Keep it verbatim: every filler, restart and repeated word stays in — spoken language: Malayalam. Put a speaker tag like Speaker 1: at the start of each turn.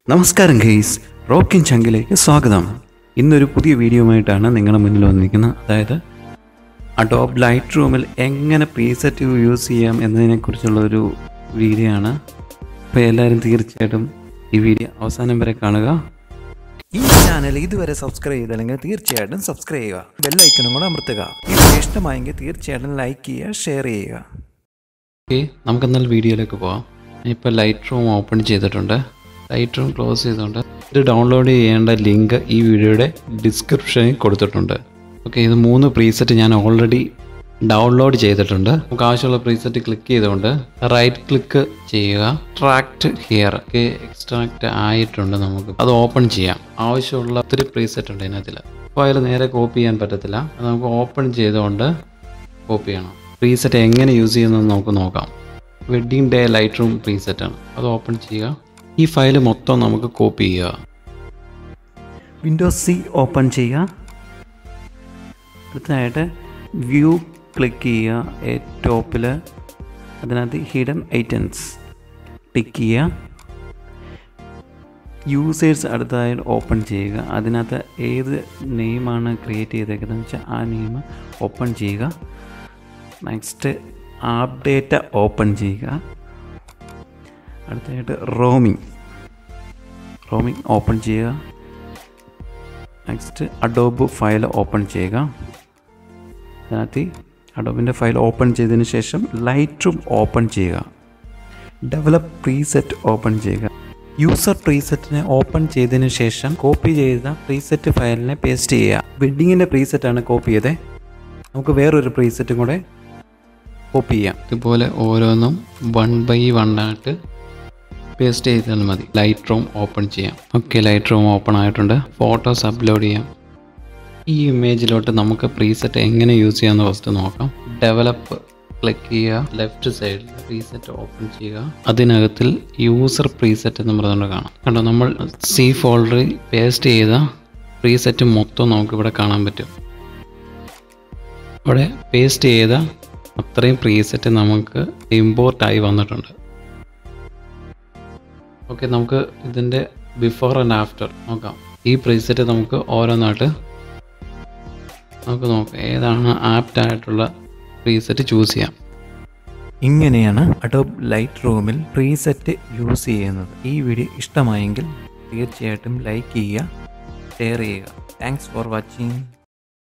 Speaker 1: നമസ്കാരം ഗൈസ്, റോക്കിൻ ചങ്കിലേക്ക് സ്വാഗതം. ഇന്നൊരു പുതിയ വീഡിയോയുമായിട്ടാണ് നിങ്ങളുടെ മുന്നിൽ വന്നിരിക്കുന്നത്. അതായത് അഡോബ് ലൈറ്റ് റൂമിൽ എങ്ങനെ പ്രീസെറ്റ് യൂസ് ചെയ്യാം എന്നതിനെക്കുറിച്ചുള്ളൊരു വീഡിയോ ആണ്. അപ്പോൾ എല്ലാവരും തീർച്ചയായിട്ടും ഈ വീഡിയോ അവസാനം വരെ കാണുക.
Speaker 2: ഈ ചാനൽ ഇതുവരെ സബ്സ്ക്രൈബ് ചെയ്തില്ലെങ്കിൽ തീർച്ചയായിട്ടും സബ്സ്ക്രൈബ് ചെയ്യുക, ബെല്ലൈക്കണും കൂടെ അമർത്തുക. ഇത് ഇഷ്ടമായെങ്കിൽ തീർച്ചയായിട്ടും ലൈക്ക് ചെയ്യുക, ഷെയർ ചെയ്യുക.
Speaker 1: ഓക്കെ, നമുക്കെന്നാൽ വീഡിയോയിലേക്ക് പോകാം. ഇപ്പോൾ ലൈറ്റ് റൂം ഓപ്പൺ ചെയ്തിട്ടുണ്ട്. ലൈറ്റ് റൂം ക്ലോസ് ചെയ്തുകൊണ്ട് ഇത് ഡൗൺലോഡ് ചെയ്യേണ്ട ലിങ്ക് ഈ വീഡിയോയുടെ ഡിസ്ക്രിപ്ഷനിൽ കൊടുത്തിട്ടുണ്ട്. ഓക്കെ, ഇത് മൂന്ന് പ്രീസെറ്റ് ഞാൻ ഓൾറെഡി ഡൗൺലോഡ് ചെയ്തിട്ടുണ്ട്. നമുക്ക് ആവശ്യമുള്ള പ്രീസെറ്റ് ക്ലിക്ക് ചെയ്തുകൊണ്ട് റൈറ്റ് ക്ലിക്ക് ചെയ്യുക, ട്രാക്ട് ഹിയർ. ഓക്കെ, എക്സ്ട്രാക്ട് ആയിട്ടുണ്ട്. നമുക്ക് അത് ഓപ്പൺ ചെയ്യാം. ആവശ്യമുള്ള ഒത്തിരി പ്രീസെറ്റ് ഉണ്ട് ഇതിനകത്തിൽ. ഫയൽ നേരെ കോപ്പി ചെയ്യാൻ പറ്റത്തില്ല. അത് നമുക്ക് ഓപ്പൺ ചെയ്തുകൊണ്ട് കോപ്പി ചെയ്യണം. പ്രീസെറ്റ് എങ്ങനെ യൂസ് ചെയ്യുന്നത് നമുക്ക് നോക്കാം. വെഡ്ഡിങ് ഡേ ലൈറ്റ് റൂം പ്രീസെറ്റാണ്. അത് ഓപ്പൺ ചെയ്യുക. ഈ ഫയൽ മൊത്തം നമുക്ക് കോപ്പി ചെയ്യുക.
Speaker 2: വിൻഡോസ് സി ഓപ്പൺ ചെയ്യുക. അടുത്തതായിട്ട് വ്യൂ ക്ലിക്ക് ചെയ്യുക. ടോപ്പിൽ അതിനകത്ത് ഹിഡൻ ഐറ്റംസ് ടിക്ക് ചെയ്യുക. യൂസേഴ്സ് അടുത്തതായിട്ട് ഓപ്പൺ ചെയ്യുക. അതിനകത്ത് ഏത് നെയിമാണ് ക്രിയേറ്റ് ചെയ്തേക്കുന്നതെന്ന് വെച്ചാൽ ആ നെയിം ഓപ്പൺ ചെയ്യുക. നെക്സ്റ്റ് ആപ്പ് ഡേറ്റ ഓപ്പൺ ചെയ്യുക. അടുത്തതായിട്ട് റോമിങ് റോമിങ് ഓപ്പൺ ചെയ്യുക. നെക്സ്റ്റ് അഡോബ് ഫയൽ ഓപ്പൺ ചെയ്യുക. അതിനകത്ത് അഡോബിൻ്റെ ഫയൽ ഓപ്പൺ ചെയ്തതിന് ശേഷം ലൈറ്റ് റൂം ഓപ്പൺ ചെയ്യുക. ഡെവലപ്പ് പ്രീസെറ്റ് ഓപ്പൺ ചെയ്യുക. യൂസർ പ്രീസെറ്റിനെ ഓപ്പൺ ചെയ്തതിന് ശേഷം കോപ്പി ചെയ്ത പ്രീസെറ്റ് ഫയലിനെ പേസ്റ്റ് ചെയ്യുക. വെഡ്ഡിങ്ങിൻ്റെ പ്രീസെറ്റാണ് കോപ്പി ചെയ്തത്. നമുക്ക് വേറൊരു പ്രീസെറ്റും കൂടെ കോപ്പി ചെയ്യാം.
Speaker 1: ഇതുപോലെ ഓരോന്നും വൺ ബൈ വൺ ആയിട്ട് പേസ്റ്റ് ചെയ്താൽ മതി. ലൈറ്റ് റൂം ഓപ്പൺ ചെയ്യാം. ഓക്കെ, ലൈറ്റ് റൂം ഓപ്പൺ ആയിട്ടുണ്ട്. ഫോട്ടോസ് അപ്ലോഡ് ചെയ്യാം. ഈ ഇമേജിലോട്ട് നമുക്ക് പ്രീസെറ്റ് എങ്ങനെ യൂസ് ചെയ്യാമെന്ന് ഫസ്റ്റ് നോക്കാം. ഡെവലപ്പ് ക്ലിക്ക് ചെയ്യുക. ലെഫ്റ്റ് സൈഡിൽ പ്രീസെറ്റ് ഓപ്പൺ ചെയ്യുക. അതിനകത്തിൽ യൂസർ പ്രീസെറ്റ് എന്ന് പറഞ്ഞുകൊണ്ട് കാണാം. കണ്ടോ, നമ്മൾ സി ഫോൾഡറിൽ പേസ്റ്റ് ചെയ്ത പ്രീസെറ്റ് മൊത്തം നമുക്കിവിടെ കാണാൻ പറ്റും. ഇവിടെ പേസ്റ്റ് ചെയ്ത അത്രയും പ്രീസെറ്റ് നമുക്ക് ഇമ്പോർട്ടായി വന്നിട്ടുണ്ട്. ഓക്കെ, നമുക്ക് ഇതിൻ്റെ ബിഫോർ ആൻഡ് ആഫ്റ്റർ നോക്കാം. ഈ പ്രീസെറ്റ് നമുക്ക് ഓരോന്നായിട്ട് നമുക്ക് നോക്കാം ഏതാണ് ആപ്റ്റ് ആയിട്ടുള്ള പ്രീസെറ്റ് ചൂസ് ചെയ്യാം.
Speaker 2: ഇങ്ങനെയാണ് അഡോബ് ലൈറ്റ് റൂമിൽ പ്രീസെറ്റ് യൂസ് ചെയ്യുന്നത്. ഈ വീഡിയോ ഇഷ്ടമായെങ്കിൽ തീർച്ചയായിട്ടും ലൈക്ക് ചെയ്യുക, ഷെയർ ചെയ്യുക. Thanks for watching.